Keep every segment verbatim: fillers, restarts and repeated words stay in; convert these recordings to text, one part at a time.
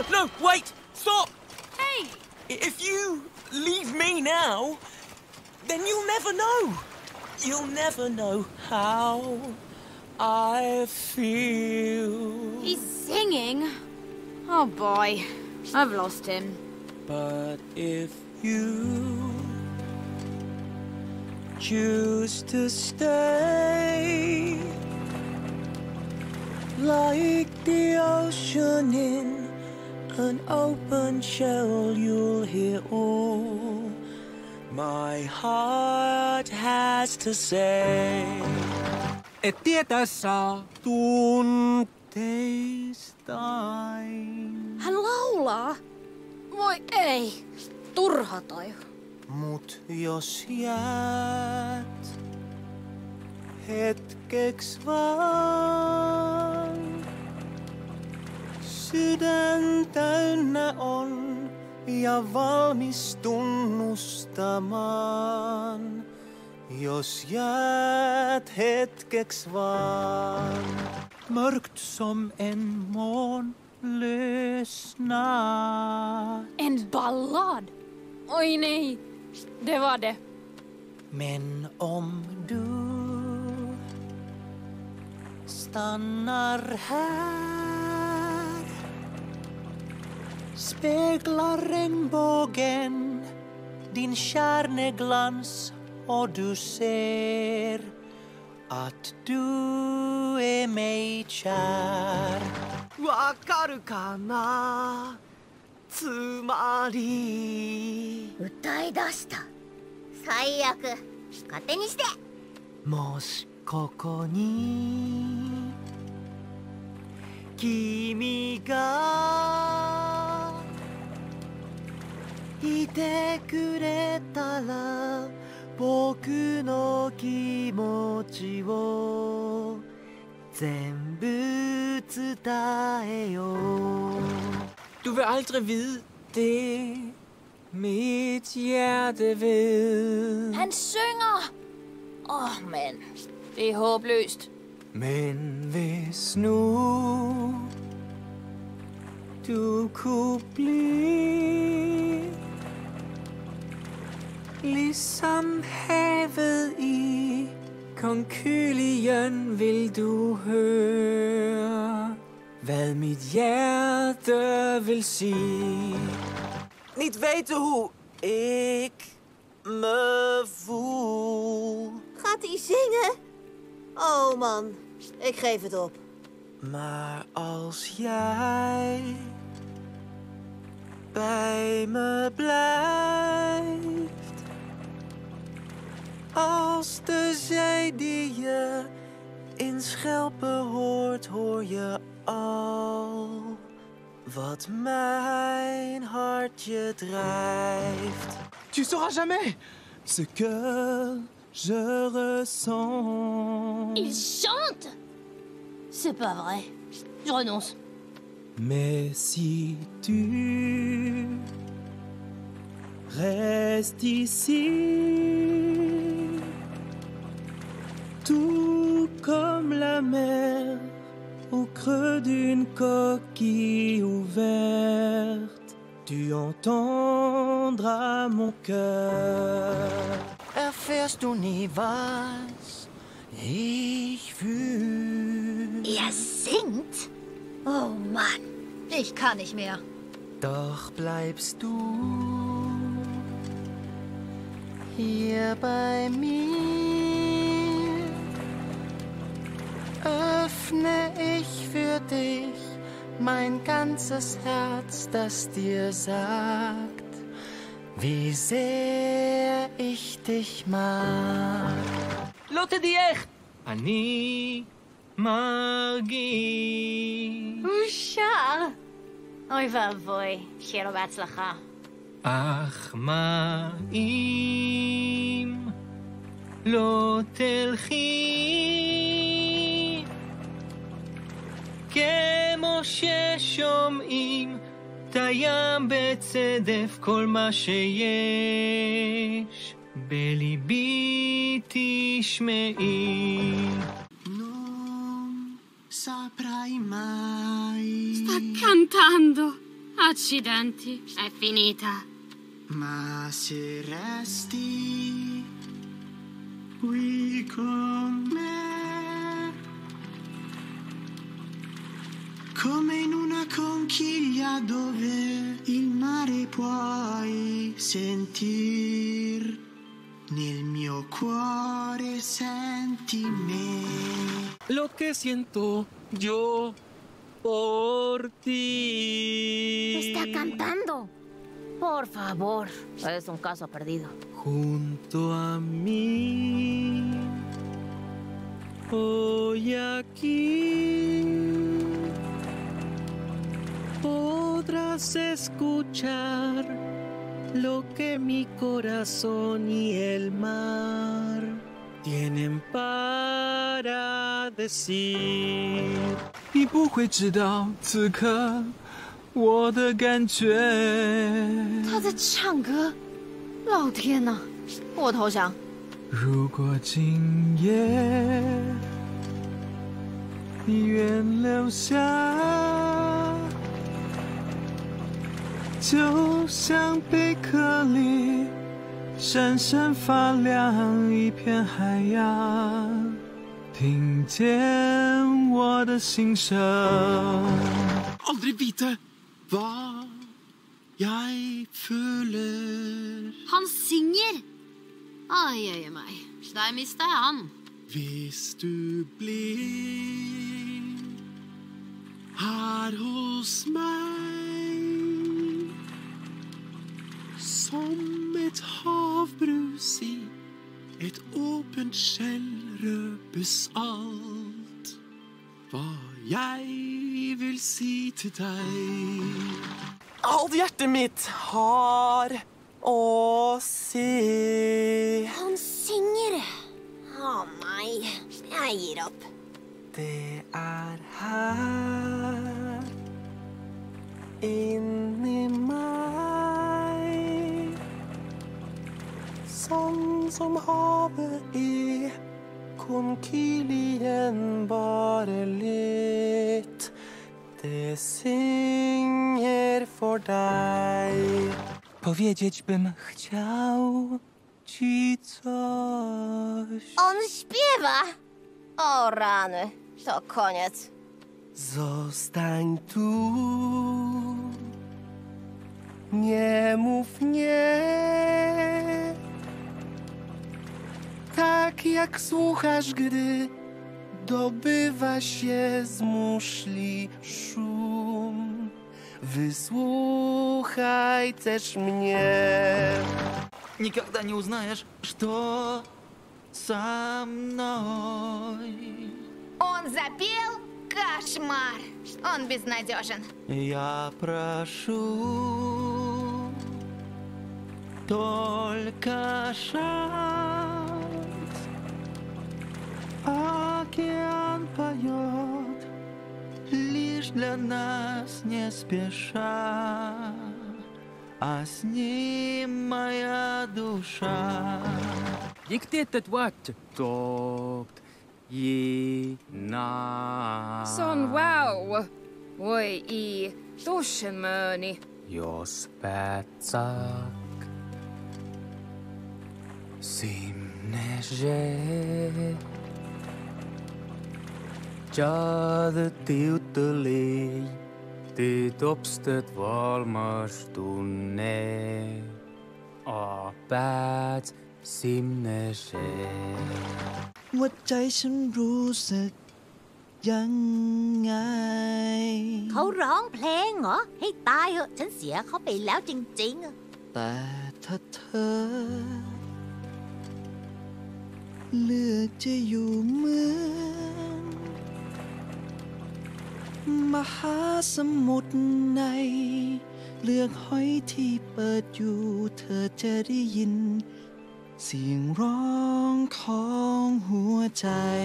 no, wait! Stop! Hey! If you leave me now, then you'll never know. You'll never know how I feel. He's singing. Oh boy, I've lost him. But if you choose to stay, like the ocean in an open shell, you'll hear all my heart has to say. Et tietää saa tunteistain. Hän laulaa? Voi ei, turha toi. Mut jos jäät hetkeks vaan, sydän täynnä on ja valmis tunnustamaan. Jos jäät hetkeks vaan, mörkt som en månlösnat. En ballad? Oj nej, det var det. Men om du stannar här, speglar regnbågen din kärneglans, och du ser att du är mig kär. わかるかな、つまり。 歌い出した。最悪。勝手にして。 もしここに君がいてくれたら、僕の気持ちを全部伝えよう。 Du vil aldrig vide det, mit hjerte ved. Han synger! Åh, oh, men det er håbløst. Men hvis nu du kunne blive ligesom havet i Konkylien, vil du høre, hvad mit hjerte vil sige. Niet weten hoe ik me voel. Gaat hij zingen? Oh man, ik geef het op. Maar als jij bij me blijft, als de zee die je in Schelpen hoort, hoor je al wat mijn hartje drijft. Tu sauras jamais ce que je ressens. Il chante! C'est pas vrai. Je renonce. Mais si tu restes ici, tout comme la mer au creux d'une coquille ouverte, tu entendras mon cœur. Erfährst du nie, was ich fühl? Er singt? Oh Mann, ich kann nicht mehr. Doch bleibst du hier bei mir, öffne ich für dich mein ganzes Herz, das dir sagt, wie sehr ich dich mag. לא תדייך! אני מרגיש. הוא שר! אוי ואבוי, שיהיה לו בהצלחה. אך מה אם לא תלכי כמו ששומעים את הים בצדף, כל מה שיש בליבי תשמעי. Non saprai mai. Sta cantando. Accidenti, è finita. Ma se resti qui con me, come in una conchiglia dove il mare puoi sentir, nel mio cuore senti me. Lo que siento yo por ti. Está cantando. Por favor, es un caso perdido. Junto a mí, hoy aquí, podrás escuchar lo que mi corazón y el mar tienen para decir. 你不会知道此刻我的感觉。 他在唱歌，老天哪！我投降。 如果今夜你愿留下，就像贝壳里闪闪发亮一片海洋，听见我的心声。 Aldri vite hva jeg føler. Han synger! Ai, ai, meg. Der mista jeg han. Hvis du blir her hos meg, som et havbrus i et åpent skjell røpes alt hva jeg vil si til deg. Alt hjertet mitt har å si. Han synger. Å nei, jeg gir opp. Det er her inni meg, sånn som havet i konkylien, bare litt. Det synger for deg. Powiedzieć bym chciał ci coś. On śpiewa. O rany, to koniec. Zostań tu, nie mów nie, tak jak słuchasz, gdy dobywa się z muszli szum. Wysłuchaj też mnie. Никогда не узнаешь, что со мной. Он запел? Кошмар! Он безнадежен. Я прошу только шанс. Океан поет лишь для нас не спеша, а с ним моя душа. Где-то двадцать топ Gina. Sånn wow! Oi, i dusjen, Møni. Jos pätsak sinne se Tjade tiuteli Dit opstet valmastunne A päts sinne se หัวใจฉันรู้สึกยังไงเขาร้องเพลงเหรอ ให้ตายเหอะ ฉันเสียเขาไปแล้วจริงๆอะแต่ถ้าเธอเลือกจะอยู่เหมือนมหาสมุทรในเลือกหอยที่เปิดอยู่เธอจะได้ยินเสียงร้องของหัวใจ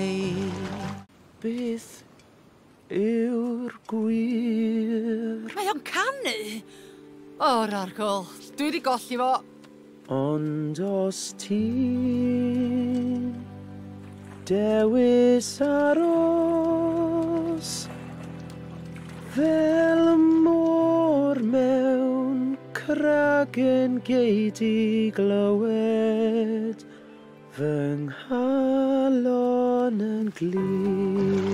Beth yw'r gwir Mae o'n canu! O, Rargol, dwi wedi golli fo. Ond os ti'n dewis aros fel y môr mewn cragen gei di glywed fy nghalon yn glir.